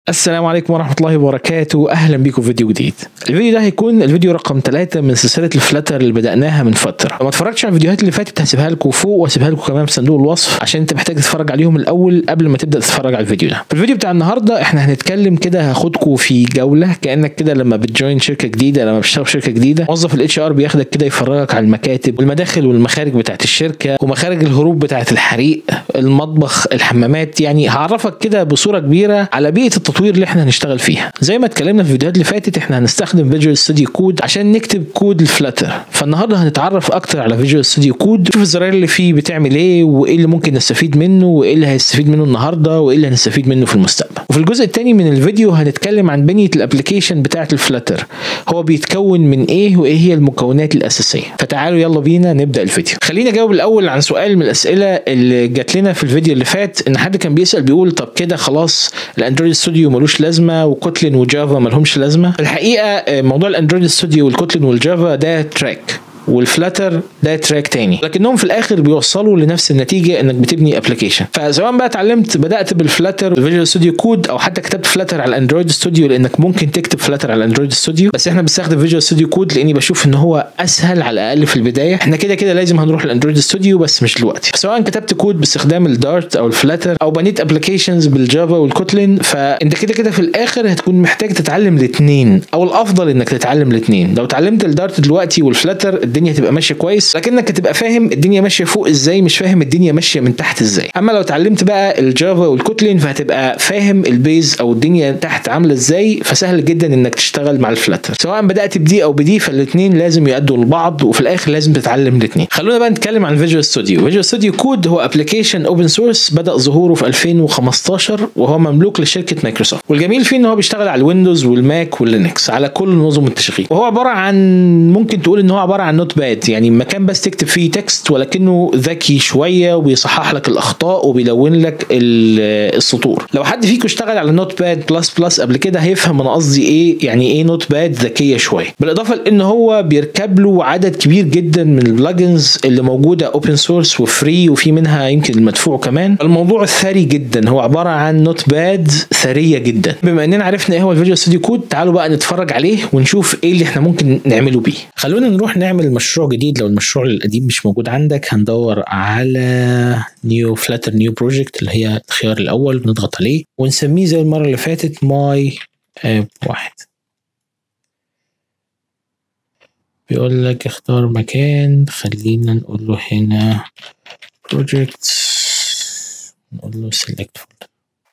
السلام عليكم ورحمة الله وبركاته. أهلا بيكم في فيديو جديد. الفيديو ده هيكون الفيديو رقم 3 من سلسلة الفلاتر اللي بدأناها من فترة. لو ما اتفرجتش على الفيديوهات اللي فاتت هسيبها لكم فوق وهسيبها لكم كمان في صندوق الوصف عشان انت محتاج تتفرج عليهم الأول قبل ما تبدأ تتفرج على الفيديو ده. في الفيديو بتاع النهاردة احنا هنتكلم كده، هاخدكم في جولة كأنك كده لما بتجوين شركة جديدة، لما بتشتغل في شركة جديدة موظف الاتش ار بياخدك كده يفرجك على المكاتب والمداخل والمخارج بتاعت الشركة ومخارج الهروب بتاعت الحريق، المطبخ، الحمامات. يعني هعرفك كده بصورة كبيرة على بيئة التطوير اللي احنا هنشتغل فيها. زي ما اتكلمنا في الفيديوهات اللي فاتت احنا هنستخدم فيجوال ستوديو كود عشان نكتب كود الفلاتر، فالنهارده هنتعرف اكتر على فيجوال ستوديو كود، نشوف الزراير اللي فيه بتعمل ايه وايه اللي ممكن نستفيد منه وايه اللي هنستفيد منه النهارده وايه اللي هنستفيد منه في المستقبل. وفي الجزء الثاني من الفيديو هنتكلم عن بنية الابلكيشن بتاعه الفلاتر، هو بيتكون من ايه وايه هي المكونات الاساسيه. فتعالوا يلا بينا نبدا الفيديو. خليني اجاوب الاول عن سؤال من الاسئله اللي جات لنا في الفيديو اللي فات، ان حد كان بيسال بيقول طب كده خلاص الاندرويد ستوديو ملوش لازمه وكوتلين وجافا مالهمش لازمه. الحقيقه موضوع الاندرويد ستوديو والكوتلين والجافا ده تراك والفلاتر ده تراك تاني، لكنهم في الاخر بيوصلوا لنفس النتيجه انك بتبني ابلكيشن. فسواء بقى بدات بالفلاتر والفيجوال ستوديو كود او حتى كتبت فلاتر على الاندرويد ستوديو، لانك ممكن تكتب فلاتر على الاندرويد ستوديو، بس احنا بنستخدم فيجوال ستوديو كود لاني بشوف ان هو اسهل على الاقل في البدايه. احنا كده لازم هنروح الاندرويد ستوديو بس مش دلوقتي. سواء كتبت كود باستخدام الدارت او الفلاتر او بنيت ابلكيشنز بالجافا والكوتلين، فانت كده في الاخر هتكون محتاج تتعلم الاثنين، او الافضل انك تتعلم الاثنين. لو اتعلمت الدارت دلوقتي والفلاتر الدنيا هتبقى ماشيه كويس، لكنك هتبقى فاهم الدنيا ماشيه فوق ازاي، مش فاهم الدنيا ماشيه من تحت ازاي. اما لو اتعلمت بقى الجافا والكوتلين فهتبقى فاهم البيز او الدنيا تحت عامله ازاي، فسهل جدا انك تشتغل مع الفلاتر. سواء بدات بدي او بدي فالاثنين لازم يؤدوا لبعض، وفي الاخر لازم تتعلم الاثنين. خلونا بقى نتكلم عن فيجوال ستوديو. فيجوال ستوديو كود هو ابلكيشن اوبن سورس بدا ظهوره في 2015 وهو مملوك لشركه مايكروسوفت، والجميل فيه ان هو بيشتغل على الويندوز والماك واللينكس، على كل نظم التشغيل. وهو عباره عن، ممكن تقول ان هو عباره عن نوت باد، يعني مكان بس تكتب فيه تكست، ولكنه ذكي شويه وبيصحح لك الاخطاء وبيلون لك السطور. لو حد فيكم اشتغل على نوت باد بلس بلس قبل كده هيفهم انا قصدي ايه، يعني ايه نوت باد ذكيه شويه. بالاضافه لان هو بيركب له عدد كبير جدا من البلجنز اللي موجوده اوبن سورس وفري، وفي منها يمكن المدفوع كمان. الموضوع ثري جدا، هو عباره عن نوت باد ثريه جدا. بما اننا عرفنا ايه هو الفيجوال ستوديو كود، تعالوا بقى نتفرج عليه ونشوف ايه اللي احنا ممكن نعمله بيه. خلونا نروح نعمل مشروع جديد. لو المشروع القديم مش موجود عندك هندور على نيو فلاتر نيو بروجكت اللي هي الخيار الاول، بنضغط عليه ونسميه زي المره اللي فاتت ماي اب 1. بيقول لك اختار مكان، خلينا نقول له هنا بروجكت، نقول له سيلكت فولدر.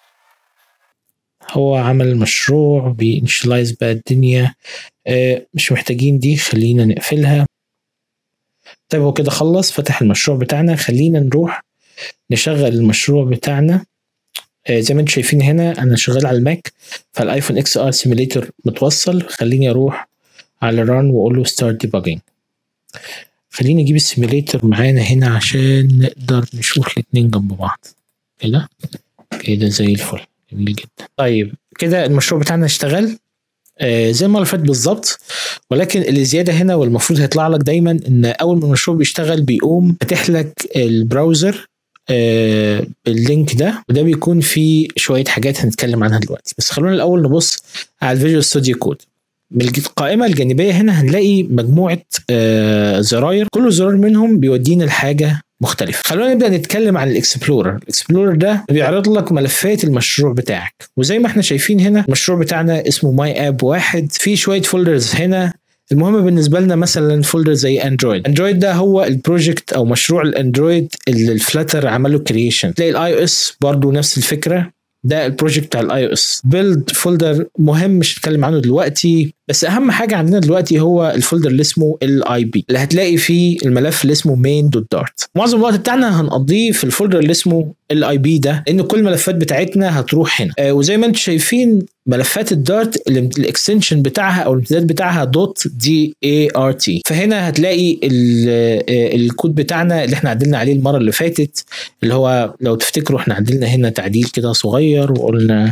هو عمل المشروع بينشلايز بقى الدنيا، مش محتاجين دي، خلينا نقفلها. طيب هو كده خلص فتح المشروع بتاعنا. خلينا نروح نشغل المشروع بتاعنا. زي ما انتم شايفين هنا انا شغال على الماك، فالايفون اكس ار سيميليتور متوصل. خليني اروح على ران واقول له ستارت ديباجينج. خليني اجيب السيميليتور معانا هنا عشان نقدر نشوف الاثنين جنب بعض. كده زي الفل، جميل جدا. طيب كده المشروع بتاعنا اشتغل زي ما اللي فات بالظبط، ولكن اللي زياده هنا والمفروض هيطلع لك دايما ان اول ما المشروع بيشتغل بيقوم فاتح لك البراوزر اللينك ده، وده بيكون فيه شويه حاجات هنتكلم عنها دلوقتي. بس خلونا الاول نبص على الفيجوال ستوديو كود. بالقائمه الجانبيه هنا هنلاقي مجموعه زراير، كل زرار منهم بيودينا لحاجه مختلف. خلونا نبدا نتكلم عن الاكسبلورر. الاكسبلورر ده بيعرض لك ملفات المشروع بتاعك، وزي ما احنا شايفين هنا المشروع بتاعنا اسمه ماي اب 1، في شويه فولدرز هنا. المهم بالنسبه لنا مثلا فولدر زي اندرويد ده هو البروجكت او مشروع الاندرويد اللي الفلاتر عمله كرييشن. تلاقي الاي او اس برضو نفس الفكره، ده البروجكت بتاع الاي او اس. بيلد فولدر مهم مش هنتكلم عنه دلوقتي، بس اهم حاجه عندنا دلوقتي هو الفولدر اللي اسمه الاي بي، اللي هتلاقي فيه الملف اللي اسمه main.dart. معظم الوقت بتاعنا هنقضيه في الفولدر اللي اسمه الاي بي ده، لان كل الملفات بتاعتنا هتروح هنا. وزي ما انتم شايفين ملفات الدارت الاكستنشن بتاعها او الامتداد بتاعها .dart، فهنا هتلاقي الكود بتاعنا اللي احنا عدلنا عليه المره اللي فاتت، اللي هو لو تفتكروا احنا عدلنا هنا تعديل كده صغير وقلنا،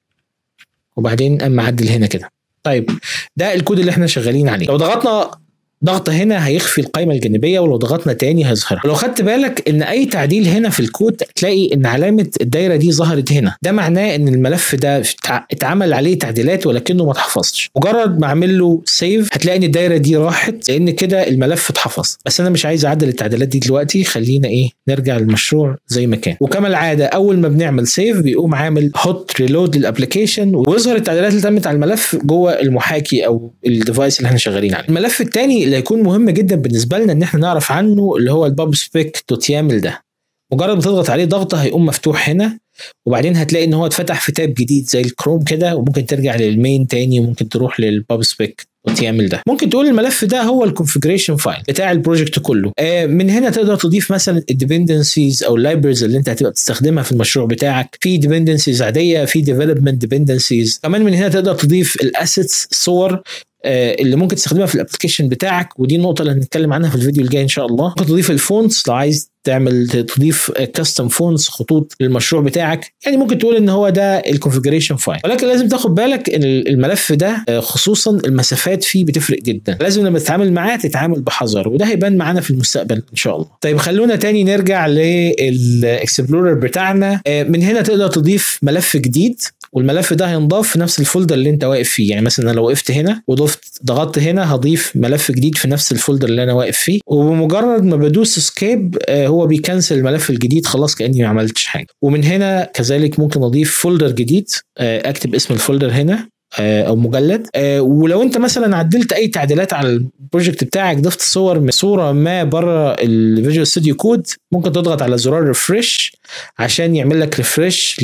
وبعدين اما عدل هنا كده. طيب ده الكود اللي احنا شغالين عليه. لو ضغطنا ضغط هنا هيخفي القائمه الجانبيه، ولو ضغطنا تاني هيظهرها. ولو خدت بالك ان اي تعديل هنا في الكود تلاقي ان علامه الدايره دي ظهرت هنا، ده معناه ان الملف ده اتعمل عليه تعديلات ولكنه ما اتحفظش. مجرد ما اعمل له سيف هتلاقي ان الدايره دي راحت، لان كده الملف اتحفظ. بس انا مش عايز اعدل التعديلات دي دلوقتي، خلينا نرجع للمشروع زي ما كان. وكما العاده اول ما بنعمل سيف بيقوم عامل هوت ريلود للابلكيشن، ويظهر التعديلات اللي تمت على الملف جوه المحاكي او الديفايس اللي احنا شغالين عليه. الملف الثاني اللي هيكون مهم جدا بالنسبه لنا ان احنا نعرف عنه اللي هو الpubspec.yaml ده. مجرد ما تضغط عليه ضغطه هيقوم مفتوح هنا، وبعدين هتلاقي ان هو اتفتح في تاب جديد زي الكروم كده، وممكن ترجع للمين تاني، وممكن تروح للpubspec.yaml ده. ممكن تقول الملف ده هو الكونفيجريشن فايل بتاع البروجكت كله. من هنا تقدر تضيف مثلا الديبندنسيز او اللايبرز اللي انت هتبقى تستخدمها في المشروع بتاعك. في ديبندنسيز عاديه، في ديفلوبمنت ديبندنسيز. كمان من هنا تقدر تضيف الاسيتس، الصور اللي ممكن تستخدمها في الابلكيشن بتاعك، ودي النقطه اللي هنتكلم عنها في الفيديو الجاي ان شاء الله. ممكن تضيف الفونتس لو عايز تضيف كاستم فونتس، خطوط للمشروع بتاعك. يعني ممكن تقول ان هو ده الكونفيجريشن فايل، ولكن لازم تاخد بالك ان الملف ده خصوصا المسافات فيه بتفرق جدا. لازم لما تتعامل معاه تتعامل بحذر، وده هيبان معانا في المستقبل ان شاء الله. طيب خلونا تاني نرجع للاكسبلورر بتاعنا. من هنا تقدر تضيف ملف جديد، والملف ده هينضاف في نفس الفولدر اللي انت واقف فيه. يعني مثلا لو وقفت هنا ضغطت هنا هضيف ملف جديد في نفس الفولدر اللي انا واقف فيه، وبمجرد ما بدوس اسكيب هو بيكنسل الملف الجديد، خلاص كأني ما عملتش حاجه. ومن هنا كذلك ممكن اضيف فولدر جديد، اكتب اسم الفولدر هنا او مجلد. ولو انت مثلا عدلت اي تعديلات على البروجكت بتاعك، ضفت صوره ما بره الفيجوال ستوديو كود، ممكن تضغط على زرار ريفرش عشان يعمل لك ريفرش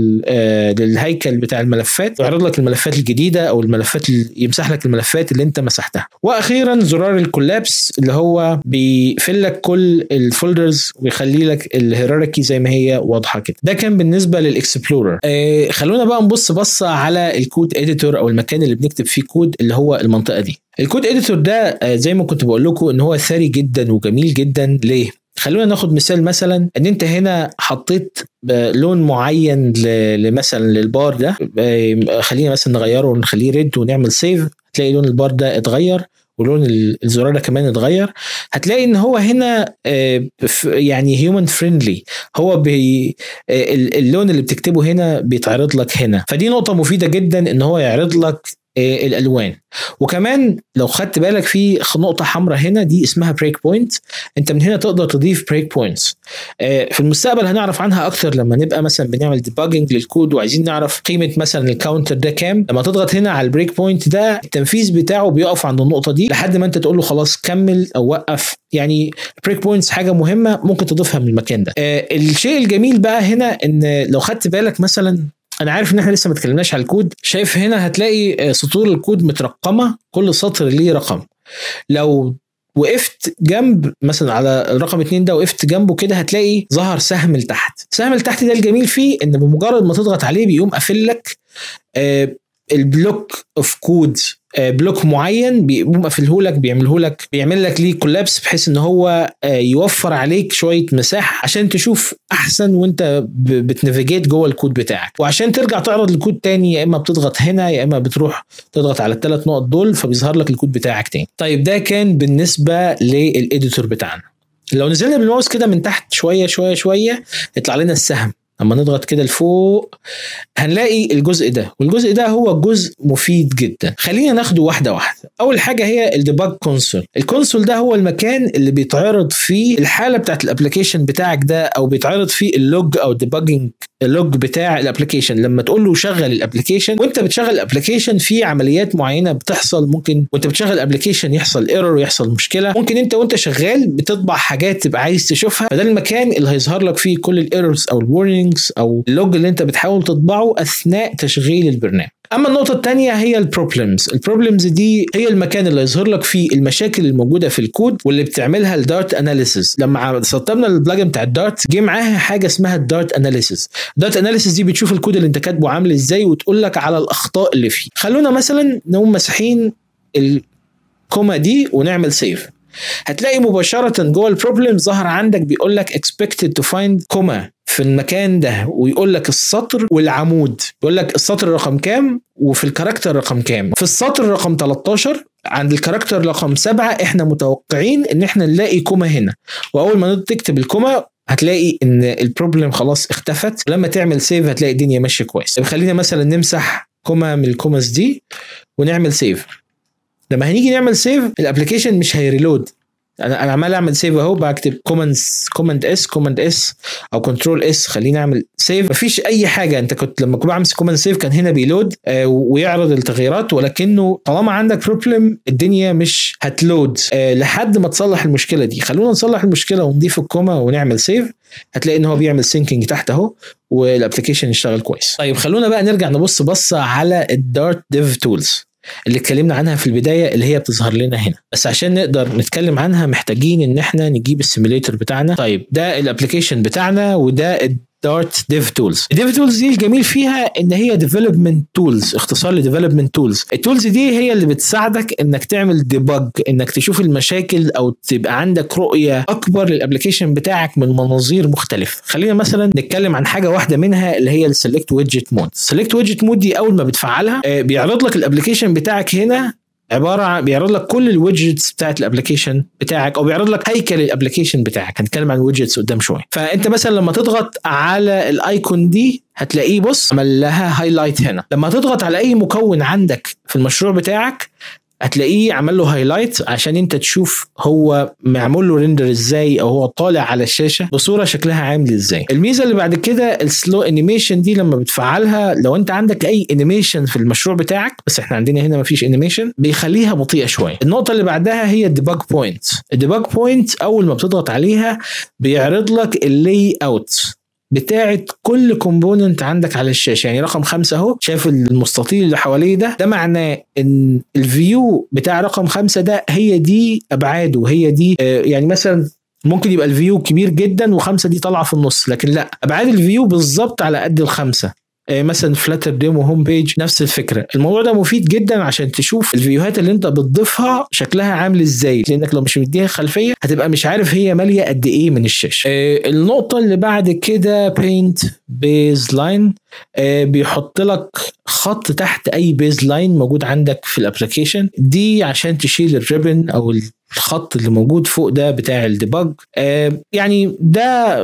للهيكل بتاع الملفات، ويعرض لك الملفات الجديده او الملفات يمسح لك الملفات اللي انت مسحتها. واخيرا زرار الكولابس اللي هو بيقفل لك كل الفولدرز ويخلي لك الهيراركي زي ما هي واضحه كده. ده كان بالنسبه للاكسبلورر. خلونا بقى نبص بصه على الكود اديتور او المكان اللي بنكتب فيه كود، اللي هو المنطقه دي. الكود اديتور ده زي ما كنت بقول لكم ان هو ثري جدا وجميل جدا. ليه؟ خلونا ناخد مثال، مثلا ان انت هنا حطيت لون معين مثلا للبار ده. خلينا مثلا نغيره ونخليه ريد ونعمل سيف، هتلاقي لون البار ده اتغير، ولون الزرار ده كمان اتغير. هتلاقي ان هو هنا يعني هيومن فريندلي، هو اللون اللي بتكتبه هنا بيتعرض لك هنا. فدي نقطة مفيدة جدا ان هو يعرض لك الالوان. وكمان لو خدت بالك في نقطه حمراء هنا دي اسمها بريك بوينت، انت من هنا تقدر تضيف بريك بوينتس. في المستقبل هنعرف عنها اكتر لما نبقى مثلا بنعمل ديباجنج للكود وعايزين نعرف قيمه مثلا الكاونتر ده كام. لما تضغط هنا على البريك بوينت ده التنفيذ بتاعه بيقف عند النقطه دي لحد ما انت تقول له خلاص كمل او وقف. يعني بريك بوينتس حاجه مهمه ممكن تضيفها من المكان ده. الشيء الجميل بقى هنا ان لو خدت بالك مثلا، انا عارف ان احنا لسه ما اتكلمناش على الكود، شايف هنا هتلاقي سطور الكود مترقمه، كل سطر ليه رقم. لو وقفت جنب مثلا على الرقم 2 ده، وقفت جنبه كده هتلاقي ظهر سهم لتحت. السهم لتحت ده الجميل فيه ان بمجرد ما تضغط عليه بيقوم قافل لك البلوك اوف كود، بلوك معين بيقوم قافله لك، بيعمل لك ليه كولابس، بحيث ان هو يوفر عليك شويه مساحه عشان تشوف احسن وانت بتنافيجيت جوه الكود بتاعك. وعشان ترجع تعرض الكود تاني، يا اما بتضغط هنا يا اما بتروح تضغط على الثلاث نقط دول فبيظهر لك الكود بتاعك تاني. طيب ده كان بالنسبه للإديتور بتاعنا. لو نزلنا بالماوس كده من تحت شويه شويه شويه يطلع لنا السهم. اما نضغط كده لفوق هنلاقي الجزء ده، والجزء ده هو جزء مفيد جدا. خلينا ناخده واحده واحده. اول حاجه هي الديباج كونسول. الكونسول ده هو المكان اللي بيتعرض فيه الحاله بتاعت الابلكيشن بتاعك ده، او بيتعرض فيه اللوج او الديباجنج اللوج بتاع الابلكيشن. لما تقول له شغل الابلكيشن، وانت بتشغل الابلكيشن في عمليات معينه بتحصل. ممكن وانت بتشغل الابلكيشن يحصل ايرور ويحصل مشكله، ممكن انت وانت شغال بتطبع حاجات تبقى عايز تشوفها، فده المكان اللي هيظهر لك فيه كل الايرورز او الورنينجز او اللوج اللي انت بتحاول تطبعه اثناء تشغيل البرنامج. اما النقطه الثانيه هي البروبلمز دي هي المكان اللي يظهر لك فيه المشاكل الموجوده في الكود واللي بتعملها الدارت اناليسيس. لما سطبنا البلاجن بتاع الدارت جه معاها حاجه اسمها الدارت اناليسيس. الدارت اناليسيس دي بتشوف الكود اللي انت كاتبه عامل ازاي وتقول لك على الاخطاء اللي فيه. خلونا مثلا نقوم مسحين الكوما دي ونعمل سيف. هتلاقي مباشره جوه البروبلم ظهر عندك بيقول لك expected to find كوما في المكان ده، ويقول لك السطر والعمود، يقول لك السطر رقم كام وفي الكاركتر رقم كام. في السطر رقم 13 عند الكاركتر رقم 7 احنا متوقعين ان احنا نلاقي كوما هنا، واول ما تكتب الكوما هتلاقي ان البروبلم خلاص اختفت. لما تعمل سيف هتلاقي الدنيا ماشيه كويس. خلينا مثلا نمسح كوما من الكوماز دي ونعمل سيف. لما هنيجي نعمل سيف الابلكيشن مش هيريلود. انا عمال اعمل سيف اهو، بكتب كوماند اس او كنترول اس. خليني اعمل سيف، مفيش اي حاجه. انت كنت لما كنت بعمل كوماند سيف كان هنا بيلود ويعرض التغييرات، ولكنه طالما عندك بروبلم الدنيا مش هتلود لحد ما تصلح المشكله دي. خلونا نصلح المشكله ونضيف الكوما ونعمل سيف. هتلاقي ان هو بيعمل سينكينج تحت اهو والابلكيشن يشتغل كويس. طيب خلونا بقى نرجع نبص بصه على الدارت ديف تولز اللي اتكلمنا عنها في البداية، اللي هي بتظهر لنا هنا. بس عشان نقدر نتكلم عنها محتاجين ان احنا نجيب السيميليتر بتاعنا. طيب ده الابليكيشن بتاعنا وده دارت ديف تولز. الديف تولز دي الجميل فيها ان هي ديفلوبمنت تولز، اختصار لديفلوبمنت تولز. التولز دي هي اللي بتساعدك انك تعمل ديباج، انك تشوف المشاكل او تبقى عندك رؤيه اكبر للابلكيشن بتاعك من مناظير مختلفه. خلينا مثلا نتكلم عن حاجه واحده منها اللي هي السلكت ويدجت مود. السلكت ويدجت مود دي اول ما بتفعلها بيعرض لك الابلكيشن بتاعك هنا، عباره عن بيعرض لك كل الويدجتس بتاعت الابلكيشن بتاعك، او بيعرض لك هيكل الابلكيشن بتاعك. هنتكلم عن الويدجتس قدام شويه. فانت مثلا لما تضغط على الايكون دي هتلاقيه بص عمل لها هايلايت هنا. لما تضغط على اي مكون عندك في المشروع بتاعك هتلاقيه عمل له هايلايت عشان انت تشوف هو معمول له ريندر ازاي، او هو طالع على الشاشه بصوره شكلها عامل ازاي. الميزه اللي بعد كده السلو انيميشن دي، لما بتفعلها لو انت عندك اي انيميشن في المشروع بتاعك، بس احنا عندنا هنا مفيش انيميشن، بيخليها بطيئه شويه. النقطه اللي بعدها هي الديباج بوينت. الديباج بوينت اول ما بتضغط عليها بيعرض لك اللي اوت بتاعت كل كومبوننت عندك على الشاشه. يعني رقم 5 اهو، شايف المستطيل اللي حواليه ده معناه ان الفيو بتاع رقم 5 ده هي دي ابعاده، هي دي يعني مثلا ممكن يبقى الفيو كبير جدا و5 دي طالعه في النص، لكن لا، ابعاد الفيو بالظبط على قد ال5. مثلا فلاتر ديمو هوم بيج نفس الفكره. الموضوع ده مفيد جدا عشان تشوف الفيوهات اللي انت بتضيفها شكلها عامل ازاي، لانك لو مش مديها خلفيه هتبقى مش عارف هي ماليه قد ايه من الشاشه. النقطه اللي بعد كده بينت بيز لاين، بيحط لك خط تحت اي بيز لاين موجود عندك في الابلكيشن دي عشان تشيل الريبن او الخط اللي موجود فوق ده بتاع الديباج. يعني ده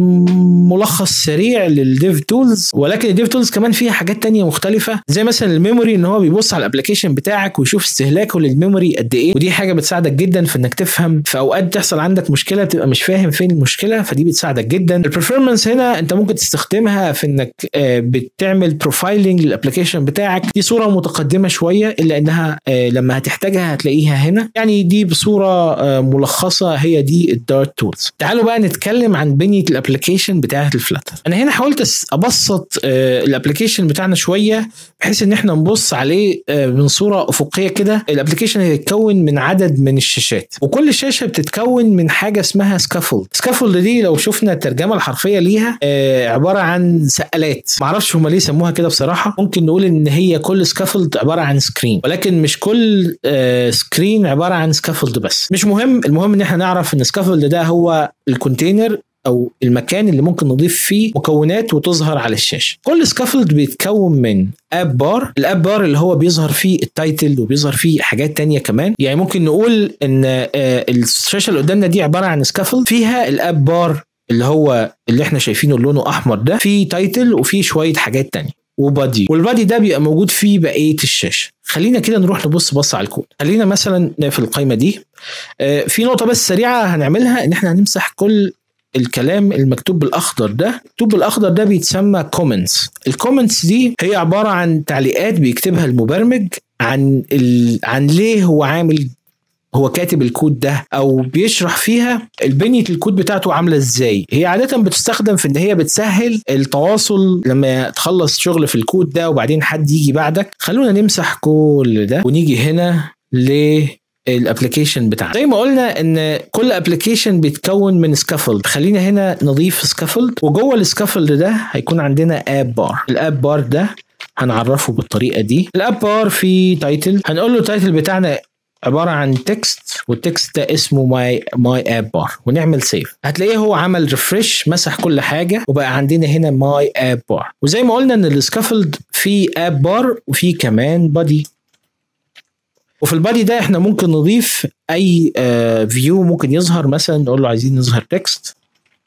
ملخص سريع للديف تولز. ولكن الديف تولز كمان فيها حاجات تانية مختلفة، زي مثلا الميموري، ان هو بيبص على الابلكيشن بتاعك ويشوف استهلاكه للميموري قد ايه، ودي حاجة بتساعدك جدا في انك تفهم في اوقات تحصل عندك مشكلة تبقى مش فاهم فين المشكلة، فدي بتساعدك جدا. البرفورمانس هنا انت ممكن تستخدمها في انك بتعمل بروفايلنج للابلكيشن بتاعك. دي صورة متقدمة شوية الا انها لما هتحتاجها هتلاقيها هنا. يعني دي بصورة ملخصة هي دي الدارت تولز. تعالوا بقى نتكلم عن بنية الابلكيشن بتاعة الفلاتر. انا هنا حاولت ابسط الابلكيشن بتاعنا شوية بحيث ان احنا نبص عليه من صورة افقية كده. الابلكيشن هيتكون من عدد من الشاشات، وكل شاشة بتتكون من حاجة اسمها سكافولد. سكافولد دي لو شفنا الترجمة الحرفية ليها عبارة عن سقالات. معرفش هما ليه سموها كده بصراحة. ممكن نقول ان هي كل سكافولد عبارة عن سكرين، ولكن مش كل سكرين عبارة عن سكافولد بس. مش مهم، المهم ان احنا نعرف ان سكافولد ده هو الكونتينر او المكان اللي ممكن نضيف فيه مكونات وتظهر على الشاشه. كل سكافولد بيتكون من اب بار. الاب بار اللي هو بيظهر فيه التايتل وبيظهر فيه حاجات تانية كمان. يعني ممكن نقول ان الشاشه اللي قدامنا دي عباره عن سكافولد فيها الاب بار اللي هو اللي احنا شايفينه لونه احمر ده، فيه تايتل وفيه شويه حاجات تانية وبادي، والبادي ده بيبقى موجود فيه بقيه الشاشه. خلينا كده نروح نبص على الكود. خلينا مثلا في القائمه دي في نقطه بس سريعه هنعملها، ان احنا هنمسح كل الكلام المكتوب بالاخضر ده. المكتوب بالاخضر ده بيتسمى كومنتس. الكومنتس دي هي عباره عن تعليقات بيكتبها المبرمج عن ليه هو كاتب الكود ده، او بيشرح فيها البنية الكود بتاعته عاملة ازاي. هي عادة بتستخدم في ان هي بتسهل التواصل لما تخلص شغل في الكود ده وبعدين حد يجي بعدك. خلونا نمسح كل ده ونيجي هنا الابلكيشن بتاعنا. زي ما قلنا ان كل ابلكيشن بيتكون من سكافولد. خلينا هنا نضيف سكافولد، وجوه السكافولد ده هيكون عندنا اب بار. الاب بار ده هنعرفه بالطريقة دي. الاب بار فيه تايتل، هنقول له التايتل بتاعنا عبارة عن تكست، والتكست ده اسمه ماي اب بار، ونعمل سيف. هتلاقيه هو عمل ريفرش، مسح كل حاجة وبقى عندنا هنا ماي اب بار. وزي ما قلنا ان السكافولد فيه اب بار وفيه كمان بادي. وفي البادي ده احنا ممكن نضيف اي فيو ممكن يظهر. مثلا نقول له عايزين نظهر تكست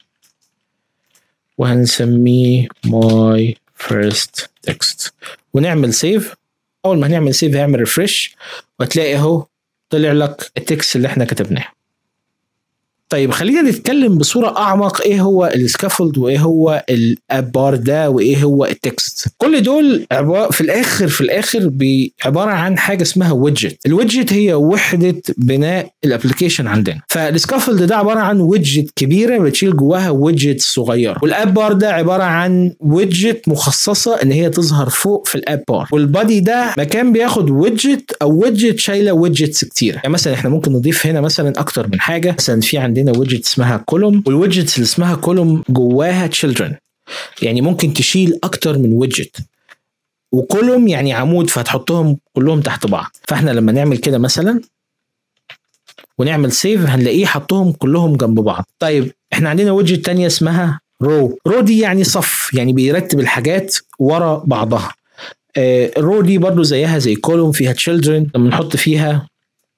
وهنسميه my first text ونعمل سيف. اول ما هنعمل سيف هيعمل ريفرش وهتلاقي اهو طلع لك التكست اللي احنا كتبناه. طيب خلينا نتكلم بصورة أعمق إيه هو السكافولد وإيه هو الأب بار ده وإيه هو التكست. كل دول في الآخر عبارة عن حاجة اسمها ويدجت. الويدجت هي وحدة بناء الابلكيشن عندنا. فالسكافولد ده عبارة عن ويدجت كبيرة بتشيل جواها ويدجت صغيرة، والأب بار ده عبارة عن ويدجت مخصصة إن هي تظهر فوق في الأب بار، والبادي ده مكان بياخد ويدجت أو ويدجت شايلة ويدجتس كتير. يعني مثلا إحنا ممكن نضيف هنا مثلا أكتر من حاجة. مثلا في عندنا ويدجت اسمها كولوم، والويدجتس اللي اسمها كولوم جواها children، يعني ممكن تشيل اكتر من ويدجت. وكولوم يعني عمود، فهتحطهم كلهم تحت بعض. فاحنا لما نعمل كده مثلا ونعمل سيف هنلاقيه حطهم كلهم جنب بعض. طيب احنا عندنا ويدجت تانية اسمها رو دي يعني صف، يعني بيرتب الحاجات ورا بعضها. الرو دي برضو زيها زي كولوم، فيها children. لما نحط فيها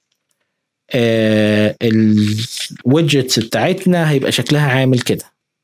الويدجتس بتاعتنا هيبقى شكلها عامل كده.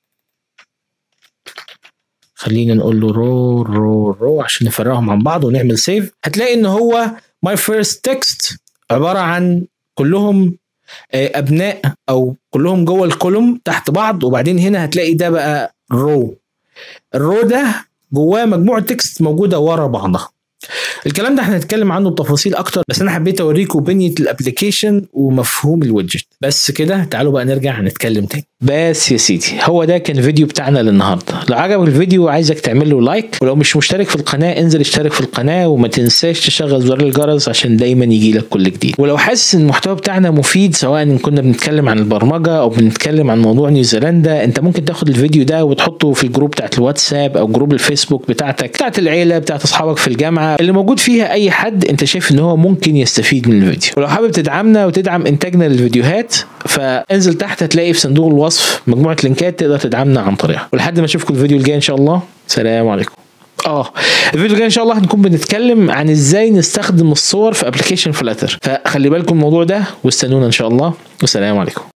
خلينا نقول له رو عشان نفرقهم عن بعض ونعمل سيف. هتلاقي ان هو my first text عبارة عن كلهم ابناء او كلهم جوه الكولوم تحت بعض، وبعدين هنا هتلاقي ده بقى الرو ده جواه مجموعة تكست موجودة ورا بعضها. الكلام ده احنا هنتكلم عنه بتفاصيل اكتر، بس انا حبيت اوريكم بنية الابليكيشن ومفهوم الويدجت. بس كده تعالوا بقى نرجع نتكلم تاني. بس يا سيدي هو ده كان الفيديو بتاعنا للنهارده. لو عجبك الفيديو عايزك تعمل له لايك، ولو مش مشترك في القناه انزل اشترك في القناه، وما تنساش تشغل زر الجرس عشان دايما يجي لك كل جديد. ولو حاسس ان المحتوى بتاعنا مفيد، سواء ان كنا بنتكلم عن البرمجه او بنتكلم عن موضوع نيوزيلندا، انت ممكن تاخد الفيديو ده وتحطه في الجروب بتاعت الواتساب او جروب الفيسبوك بتاعت العيله، بتاعت اصحابك في الجامعه اللي موجود فيها اي حد انت شايف ان هو ممكن يستفيد من الفيديو. ولو حابب تدعمنا وتدعم انتاجنا للفيديوهات، فانزل تحت هتلاقي في صندوق الوصف مجموعه لينكات تقدر تدعمنا عن طريقها. ولحد ما اشوفكم الفيديو الجاي ان شاء الله، سلام عليكم. الفيديو الجاي ان شاء الله هنكون بنتكلم عن ازاي نستخدم الصور في ابلكيشن فلاتر، فخلي بالكم الموضوع ده واستنونا ان شاء الله، والسلام عليكم.